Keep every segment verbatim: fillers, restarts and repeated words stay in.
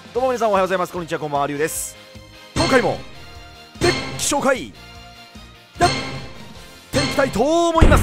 どうも皆さんおはようございます。こんにちは、こんばんは、りゅうです。今回もデッキ紹介やっていきたいと思います。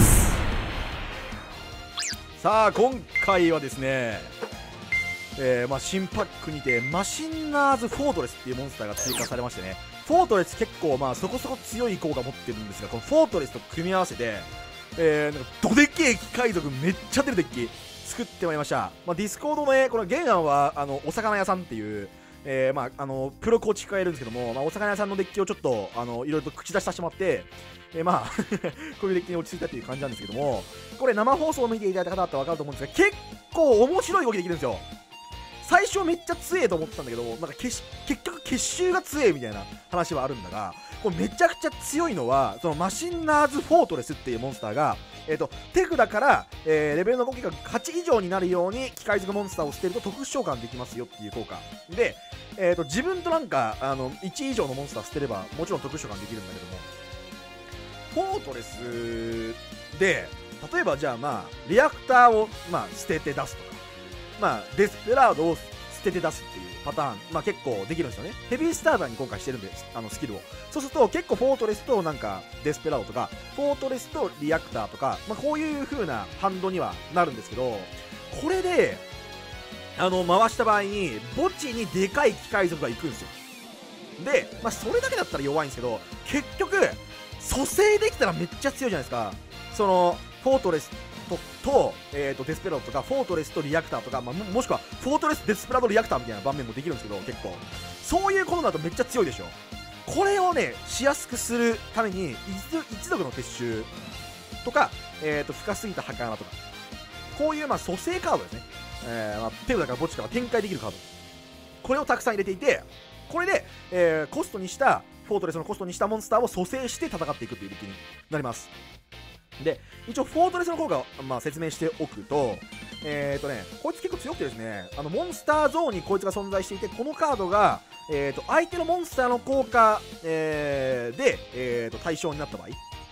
さあ今回はですね、えーまあ、新パックにてマシンナーズフォートレスっていうモンスターが追加されましてね、フォートレス結構まあそこそこ強い効果持ってるんですが、このフォートレスと組み合わせて、えー、なんかどでけえ機械族めっちゃ出るデッキ作ってまいりました。まあ、ディスコードのね、この原案はあのお魚屋さんっていう、えーまあ、あのプロ構築家がいるんですけども、まあ、お魚屋さんのデッキをちょっとあのいろいろと口出しさせてもらって、えー、まあこういうデッキに落ち着いたっていう感じなんですけども、これ生放送を見ていただいた方だったら分かると思うんですが、結構面白い動きできるんですよ。最初めっちゃ強えと思ってたんだけど、なんか結結局結集が強えみたいな話はあるんだが、これめちゃくちゃ強いのはそのマシンナーズフォートレスっていうモンスターが、えーと手札から、えー、レベルの動きがはち以上になるように機械族モンスターを捨てると特殊召喚できますよっていう効果で、えーと自分となんかあのいち以上のモンスター捨てればもちろん特殊召喚できるんだけども、フォートレスで例えばじゃあまあリアクターをまあ捨てて出すとか、まあ、デスペラードを捨てて出すっていうパターン、まあ、結構できるんですよね。ヘビースターターに今回してるんで、あのスキルを。そうすると結構フォートレスとなんかデスペラードとか、フォートレスとリアクターとか、まあ、こういう風なハンドにはなるんですけど、これで、あの、回した場合に、墓地にでかい機械族が行くんですよ。で、まあ、それだけだったら弱いんですけど、結局、蘇生できたらめっちゃ強いじゃないですか。その、フォートレスとと、えー、とデスペラードとかフォートレスとリアクターとか、まあ、も, もしくはフォートレスデスペラードリアクターみたいな盤面もできるんですけど、結構そういうことだとめっちゃ強いでしょ。これをねしやすくするために一族の撤収とか、えー、と深すぎた墓穴とか、こういうまあ蘇生カードですね、えーまあ、手札から墓地から展開できるカード、これをたくさん入れていて、これで、えー、コストにしたフォートレスのコストにしたモンスターを蘇生して戦っていくというデッキになります。で、一応フォートレスの効果を、まあ、説明しておくと、えーとね、こいつ結構強くてですね、あのモンスターゾーンにこいつが存在していて、このカードが、えーと相手のモンスターの効果、えーで、えーと対象になった場合、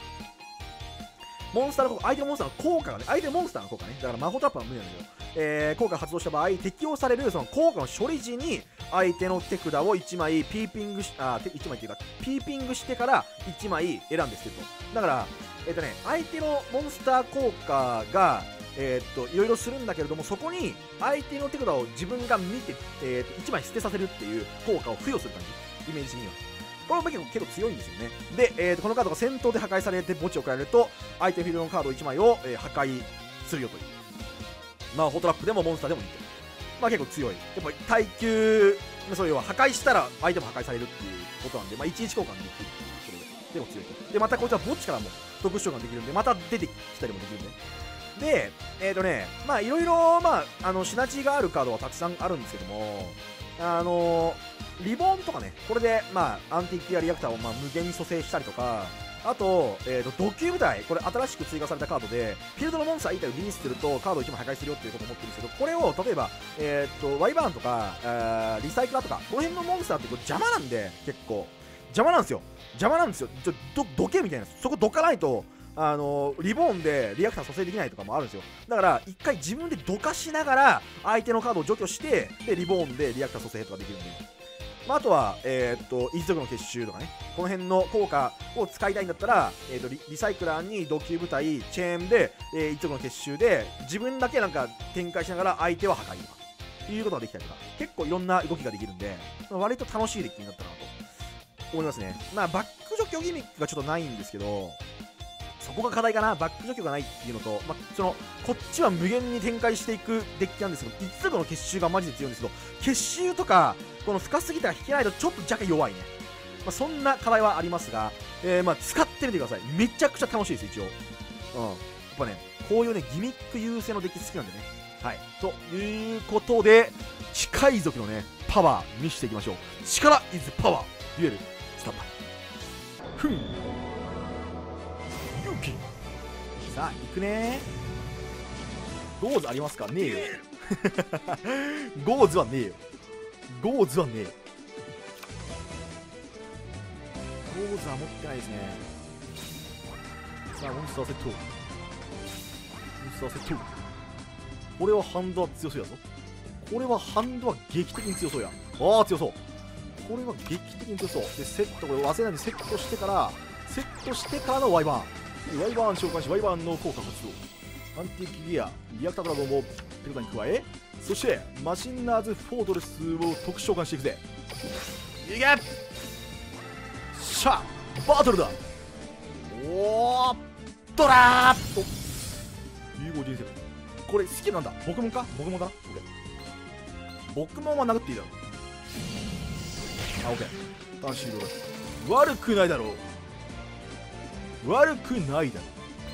モンスターの効果、相手のモンスターの効果がね、相手のモンスターの効果ね、だから魔法トラップは無理なんだけど、えー、効果が発動した場合、適用されるその効果の処理時に、相手の手札をいちまいピーピングし、あ、いちまいっていうか、ピーピングしてからいちまい選んで捨てると。だから、えっ、ー、とね、相手のモンスター効果が、えっ、ー、と、いろいろするんだけれども、そこに相手の手札を自分が見て、えっ、ー、と、いちまい捨てさせるっていう効果を付与する感じ、イメージ的には。これも結構結構強いんですよね。で、えーと、このカードが戦闘で破壊されて墓地を変えると、相手フィールドのカードいちまいを、えー、破壊するよという。まあ、ホートラップでもモンスターでもいいと。まあ結構強い。やっぱり耐久、そういうは破壊したら相手も破壊されるっていうことなんで、まあ、いちいち交換できるっていうことで、結構強いと。で、またこいつは墓地からも特殊召喚できるんで、また出てきたりもできるんで。で、えっ、ー、とね、まあいろいろ、まあ、あの、シナジーがあるカードはたくさんあるんですけども、あのー、リボンとかね、これで、まあ、アンティキュアリアクターを、まあ、無限に蘇生したりとか、あと、えーと、土球部隊、これ新しく追加されたカードで、フィールドのモンスターいち体をリリースすると、カードをいちまい破壊するよっていうことを思ってるんですけど、これを、例えば、えーと、ワイバーンとか、あーリサイクラーとか、この辺のモンスターってこれ邪魔なんで、結構。邪魔なんですよ。邪魔なんですよ。ちょ、ど、どけみたいな。そこどかないと、あのー、リボーンでリアクター蘇生できないとかもあるんですよ。だから一回自分でどかしながら相手のカードを除去して、でリボーンでリアクター蘇生とかできるんで、まあ、あとは、えー、っと一族の結集とかね、この辺の効果を使いたいんだったら、えー、っと リ, リサイクラーに土球部隊チェーンで、えー、一族の結集で自分だけなんか展開しながら相手は破壊とかいうことができたりとか、結構いろんな動きができるんで、割と楽しいデッキになったなと思いますね。まあバック除去ギミックがちょっとないんですけど、そこが課題かな。バック除去がないっていうのと、まあ、そのこっちは無限に展開していくデッキなんですけど、一族の結集がマジで強いんですけど、結集とかこの深すぎたら引けないとちょっと若干弱いね。まあ、そんな課題はありますが、えー、まあ使ってみてください。めちゃくちゃ楽しいです一応。うん、やっぱね、こういうねギミック優勢のデッキ好きなんでね。はい、ということで機械族のねパワー見せていきましょう。力 is パワー、デュエルスタンバイ。ふん、さあ行くねー。ゴーズありますか？ねえよゴーズはねえよ。ゴーズはねえよ。ゴーズは持ってないですね。さあモンスターセット、モンスターセット。これはハンドは強そうやぞ。これはハンドは劇的に強そうや。 ああ強そう。これは劇的に強そうで、セット、これ忘れないでセットしてからセットしてからのワイバーンワイバーン召喚しワイバーンの効果発動。アンティークギアリアクタードラゴンを手札に加え、そしてマシンナーズフォートレスを特殊召喚していくぜ。いけしゃあバトルだ。おードラー融合人生。これスキルなんだ。僕もか僕もだな。僕もは殴っていいだろう。あ、オッケー。ターンシードだ。悪くないだろう。悪くないだろ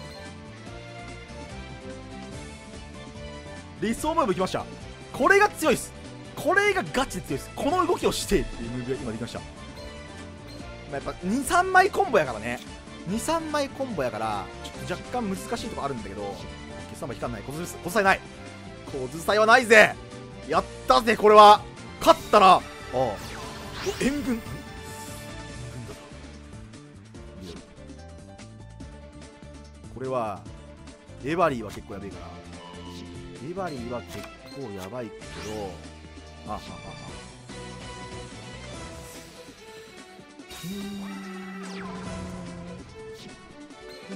う。理想ムーブいきました。これが強いです。これがガチで強いです。この動きをしてっていうムーブが今できました。まあ、やっぱにさんまいコンボやからね。にさんまいコンボやからちょっと若干難しいとこあるんだけど、決算も光らない。小ず小さいない。小ずさいはないぜ。やったぜ。これは勝ったな。ああ、塩分、塩分だこれはエバリーは結構やべえからエバリーは結構やばいけど、あああああうーんうんうんうん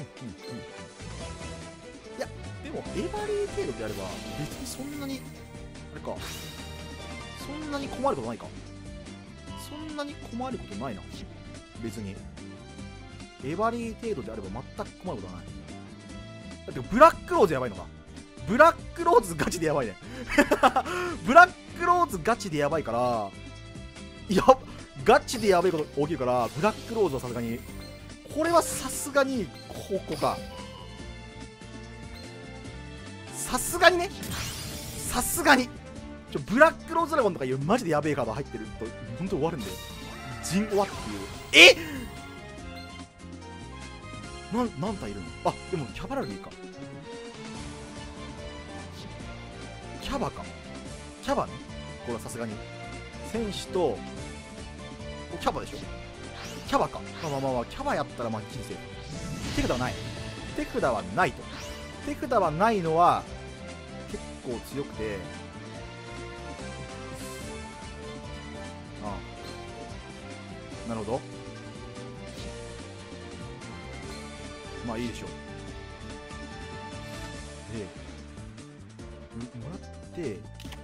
いやでもエバリー程度であれば別にそんなにあれか、そんなに困ることないか。そんなに困ることないな。別にエバリー程度であれば全く困ることはない。だってブラックローズやばいのか。ブラックローズガチでやばいねブラックローズガチでやばいから、いやガチでやばいこと起きるから、ブラックローズはさすがにこれはさすがにここか。さすがにねさすがにちょブラックローズドラゴンとかいうマジでやべえカード入ってると本当に終わるんで、陣終わっていう。えなん何体いるの。あでもキャバラルでいいか。キャバかキャバね。これはさすがに戦士とキャバでしょ。キャバか。まあまあまあ、まあ、キャバやったらまあ人生手札はない。手札はないと。手札はないのは結構強くて、ああなるほど。まあいいでしょう。でもらって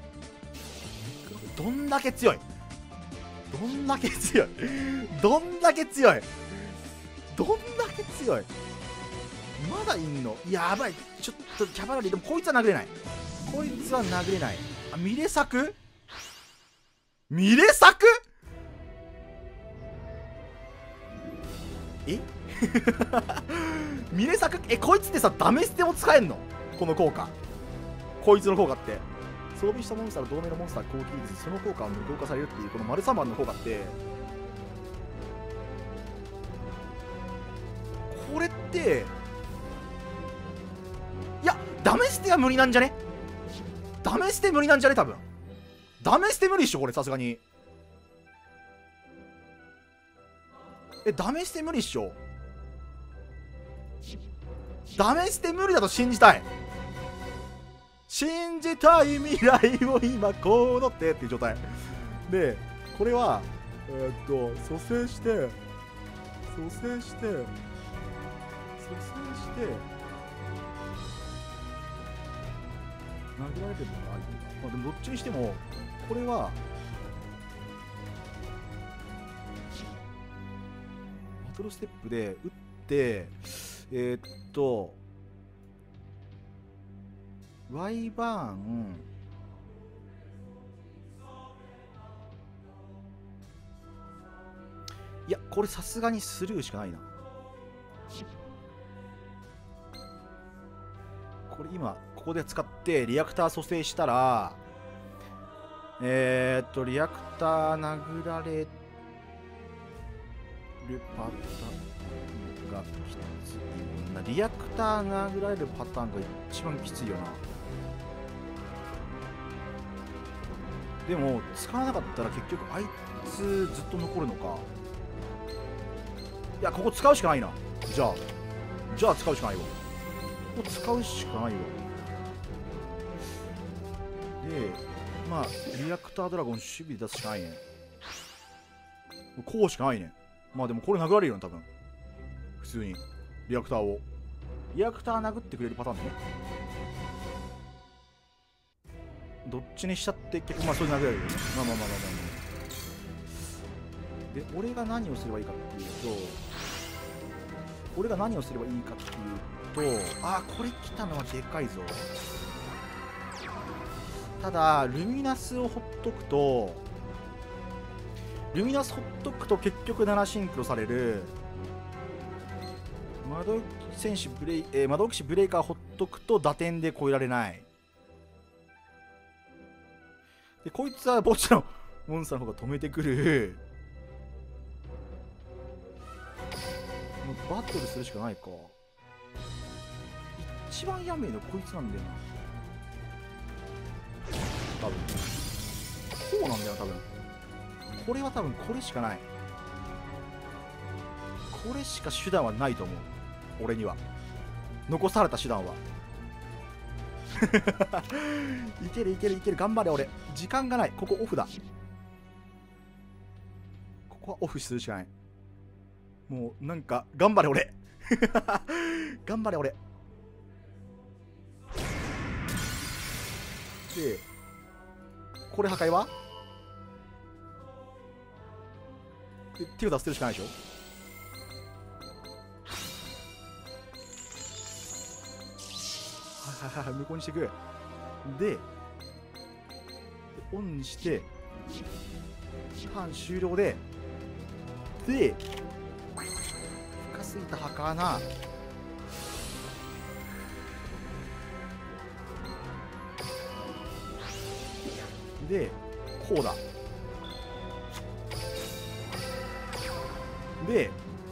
どんだけ強いどんだけ強いどんだけ強いどんだけ強いまだいんの。やばい。ちょっとキャバラリーでもこいつは殴れない。こいつは殴れない。あミレサクミレサクえミレサクえこいつってさダメ捨ても使えんの。この効果こいつの効果って装備したモンスターと同盟のモンスター攻撃率その効果は無効化されるっていうこの丸さんばんの効果って、これっていやダメ捨ては無理なんじゃね。ダメ捨て無理なんじゃね多分。ダメ捨て無理っしょこれさすがに。えダメ捨て無理っしょ。ダメ捨て無理だと信じたい信じたい未来を今こうのってっていう状態で、これはえー、っと蘇生して蘇生して蘇生して殴られてるのがある。まあでもどっちにしてもこれはバトルステップで打ってえー、っとワイバーンいやこれさすがにスルーしかないな。これ今ここで使ってリアクター蘇生したらえー、っとリアクター殴られるパターンがきついな。リアクター殴られるパターンが一番きついよな。でも使わなかったら結局あいつずっと残るのか。いやここ使うしかないな。じゃあじゃあ使うしかないわ。ここ使うしかないわ。でまあリアクタードラゴン守備で出すしかないね。こうしかないね。まあでもこれ殴られるよね多分。普通にリアクターをリアクター殴ってくれるパターンだね。どっちにしちゃって結局まあそれで殴られるよね。まあまあまあまあまあ。で俺が何をすればいいかっていうと俺が何をすればいいかっていうとあーこれ来たのはでかいぞ。ただルミナスをほっとくとルミナスほっとくと結局ななシンクロされる。窓戦士ブレイ、えー、窓騎士ブレイカーほっとくと打点で超えられない。でこいつは墓地のモンスターの方が止めてくる。もうバトルするしかないか。一番やめえのこいつなんだよな多分。こうなんだよ多分。これは多分これしかない。これしか手段はないと思う俺には。残された手段はいけるいけるいける。頑張れ俺。時間がない。ここオフだ。ここはオフするしかない。もうなんか頑張れ俺頑張れ俺でこれ破壊はで手を出せるしかないでしょ。はいはいはい向こうにしていく。でオンにしてターン終了でで深すぎた墓穴でこうだ。で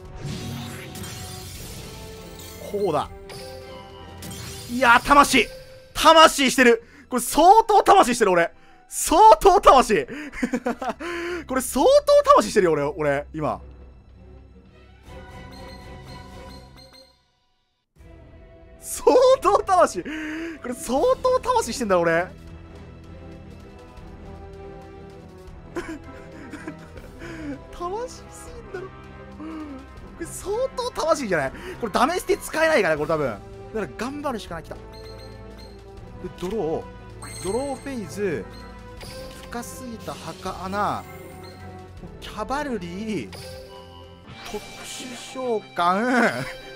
こうだ。いやー魂魂してる。これ相当魂してる俺。相当魂これ相当魂してるよ俺俺今。相当魂これ相当魂してんだろ俺魂すぎんだろこれ相当魂じゃない。これダメ捨て使えないからこれ多分。だから頑張るしかない。きた。でドロードローフェイズ深すぎた墓穴キャバルリー特殊召喚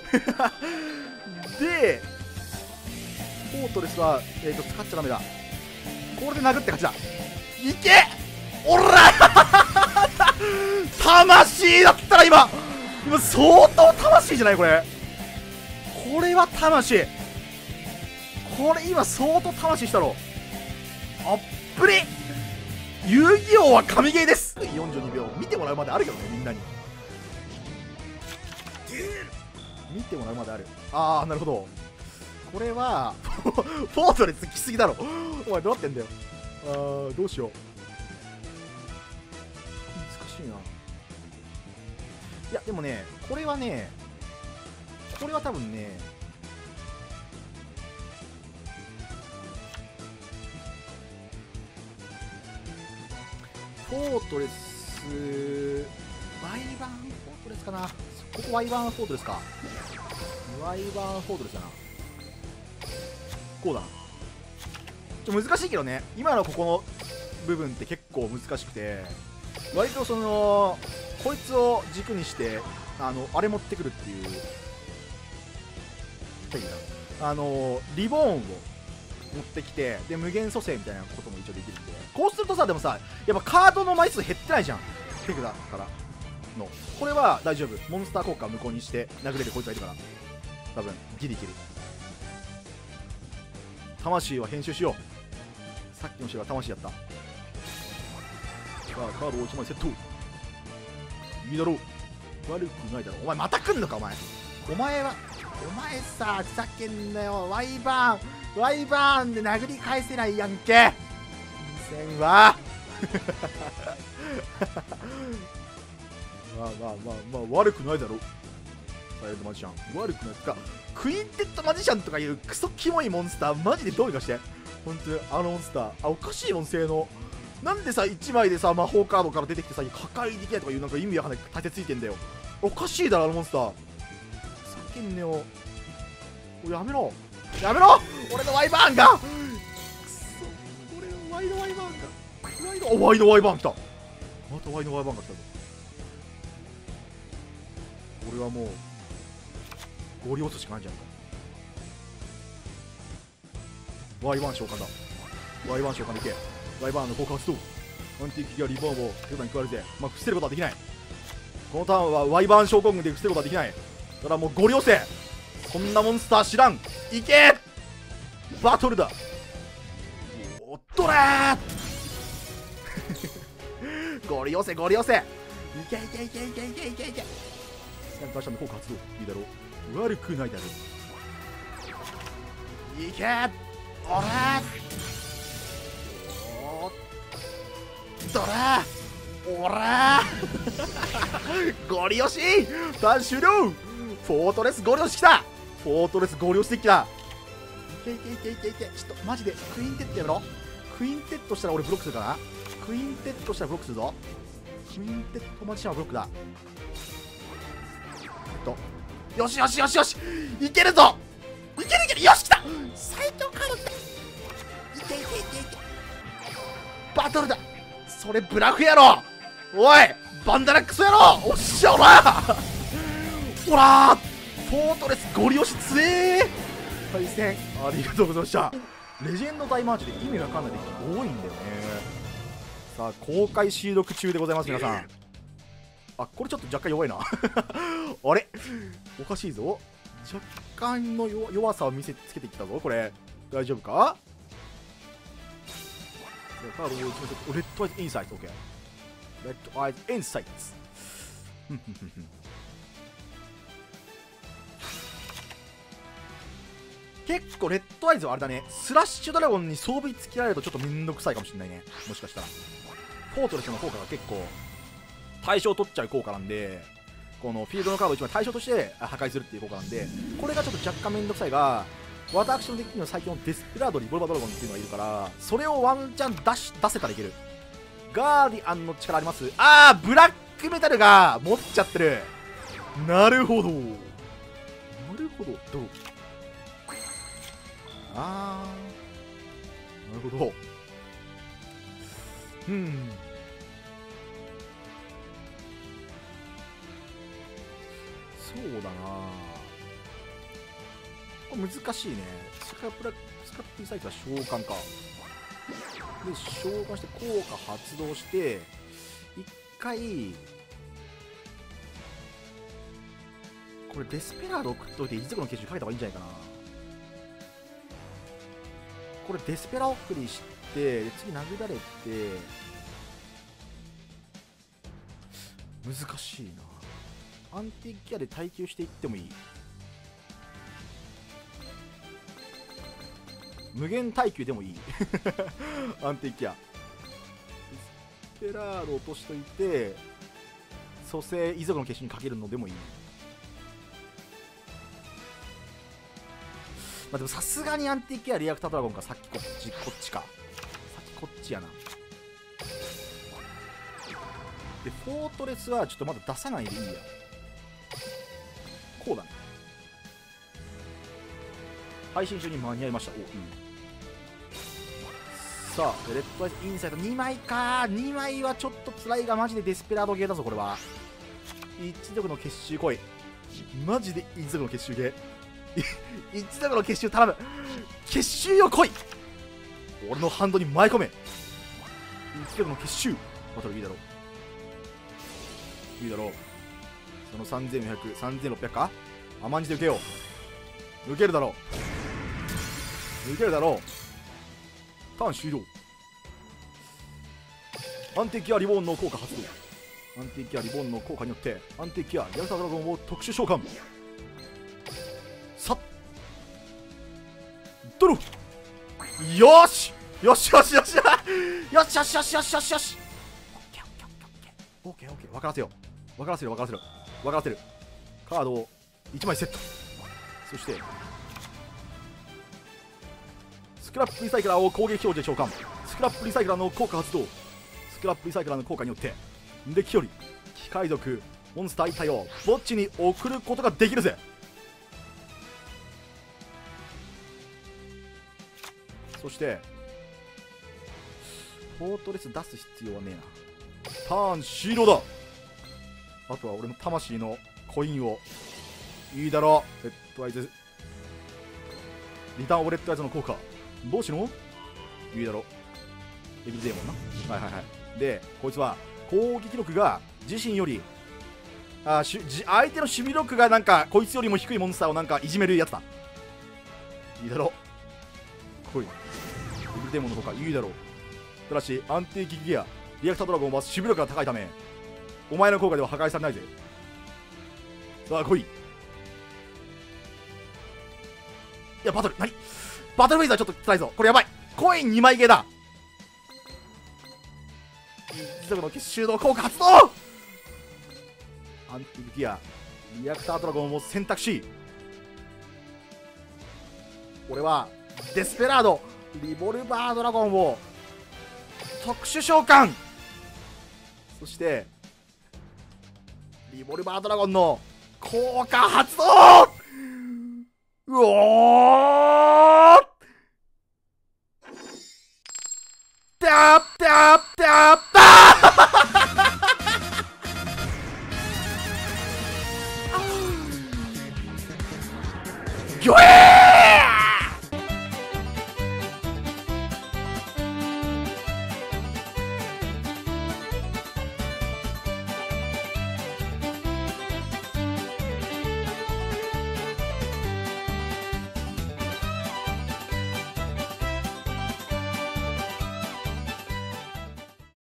でフォートレスは、えー、と使っちゃダメだ。これで殴って勝ちだ。いけおら魂だったら今今相当魂じゃないこれ。これは魂。これ今相当魂したろ。あっぷり遊戯王は神ゲーです。よんじゅうにびょう見てもらうまであるけどね。みんなに見てもらうまである。ああなるほど。これはフォートレス来すぎだろお前どうなってんだよ。あーどうしよう。難しいな。いやでもねこれはねこれは多分ねフォートレスワイバーンフォートレスかな。ここワイバーンフォートレスか。ワイバーンフォートレスだな。こうだな。ちょ難しいけどね今のここの部分って結構難しくて割とそのこいつを軸にしてあのあれ持ってくるっていうあのリボーンを持ってきてで無限蘇生みたいなことも一応できるんでこうするとさでもさやっぱカードの枚数減ってないじゃんペグだからの。これは大丈夫。モンスター効果無効にして殴れるこいつがいるから多分ギリいける。魂は編集しよう。さっきの人が魂やった。さあカードをいちまいセット。いいだろう悪くないだろう。お前また来んのかお前。お前はお前さふざけんなよ。ワイバーンワイバーンで殴り返せないやんけ。せんはまあまあまあまあ悪くないだろう。サイレントマジシャン悪くないか。クインテッドマジシャンとかいうクソキモいモンスターマジでどうにかして本当にあのモンスター、あ、おかしいもん性能。なんでさいちまいでさ魔法カードから出てきてさ破壊できないとかいうなんか意味わかんない立てついてんだよ。おかしいだろあのモンスター。叫んねよ。おやめろやめろ、俺のワイバーンがくそ、俺のワイのワイバーンがワイのおワイのワイバーン来た。またワイのワイバーンが来たぞ。俺はもうゴリ押すしかないんじゃないか。ワイワン召喚だ。ワイワン召喚でいけ。ワイバーンの効果発動。アンティークギアリボーンを手札に加えるぜ。まあ伏せることはできない。このターンはワイバーン召喚軍で伏せることはできない。だからもうゴリ押せ。そんなモンスター知らん。いけバトルだ。おっとらーゴリ押せゴリ押せ。いけいけいけいけいけいけいけ。スキャンターシャンの効果発動。いいだろう。悪くないだろう。いけおらーおっとらーおらーゴリ押しターン終了。フォートレスゴリ押しきた。フォートレスゴリ押してきた。いけいけいけいけいけ。ちょっとマジでクインテッドやめろ。クインテッドしたら俺ブロックするかな。クインテッドしたらブロックするぞ。クインテッドマジシャンはブロックだ。えっとよしよしよしよしいけるぞ。いけるいける。よし来た。最強カード来た。いけいけいけいけ。バトルだ。それブラフやろ。おいバンダラクソやろ。おっしゃおらほらフォートレスゴリ押しつえー。対戦ありがとうございました。レジェンド大マーチで意味わかんない敵多いんだよね。さあ公開収録中でございます皆さん。あこれちょっと若干弱いなあれおかしいぞ。若干の弱弱さを見せつけてきたぞ。これ大丈夫か。カードをレッドアイズインサイト OK。 レッドアイズインサイト結構レッドアイズはあれだね、スラッシュドラゴンに装備付けられるとちょっとめんどくさいかもしれないね。もしかしたらフォートレスの効果が結構対象取っちゃう効果なんで、このフィールドのカードをいちまい対象として破壊するっていう効果なんで、これがちょっと若干めんどくさいが、私のデッキには最強のデスペラードリボルバードラゴンっていうのがいるから、それをワンチャン出し出せたらいける。ガーディアンの力あります。あーブラックメタルが持っちゃってる。なるほどなるほど。どうあーなるほど。うんそうだな。これ難しいね。スカプラスカップリサイクルは召喚か。で召喚して効果発動して一回これデスペラード送っといて一族の結集かけた方がいいんじゃないかな。これデスペラ送りしてで次殴られて難しいな。アンティギアで耐久していってもいい。無限耐久でもいいアンティギアデスペラード落としといて蘇生遺族の結集にかけるのでもいい。まあでもさすがにアンティギアリアクタードラゴンか。さっきこっちこっちか。さっきこっちやな。でフォートレスはちょっとまだ出さないでいいや。こうだね。配信中に間に合いました。お、うん、さあレッドアイズインサイトにまいか。にまいはちょっと辛いがマジでデスペラードゲーだぞこれは。一族の結集来い。マジで一族の結集ゲー一族の結集頼む。結集よ来い。俺のハンドに舞い込め。一族の結集バトルいいだろういいだろう。そのさんぜんよんひゃく、さんぜんろっぴゃくか。甘んじて受けよう。受けるだろう受けるだろう。ターン終了。アンティギアリボーンの効果発動。アンティギアリボーンの効果によってアンティギアリアクタードラゴンを特殊召喚。さっドロー。よーしよしよしよしよしよしよしよしよしよし。オッケーオッケー分からせよう分からせる分からせる分からせる。カードをいちまいセット。そしてスクラップリサイクラーを攻撃表示で召喚。スクラップリサイクラーの効果発動。スクラップリサイクラーの効果によってデッキより機械族モンスターいち体を墓地に送ることができるぜ。そしてフォートレス出す必要はねえな。ターン終了だ。あとは俺の魂のコインを。いいだろう。レッドアイズリターンオブレッドアイズの効果帽子のいいだろう。エビデーモンな。はいはいはい。でこいつは攻撃力が自身よりあし相手の守備力がなんかこいつよりも低いモンスターをなんかいじめるやつだ。いいだろう。来い。エビデーモンの効果いいだろう。ただし安定撃ギアリアクタードラゴンは守備力が高いためお前の効果では破壊されないぜ。さあ来い。いやバトル何バトルフェイズはちょっと辛いぞ。これやばい。コインにまいゲーだ。持続の結集の効果発動。アンティギアリアクタードラゴンを選択し俺はデスペラードリボルバードラゴンを特殊召喚。そしてリボルバードラゴンの効果発動。うおータッタッタッターギョエー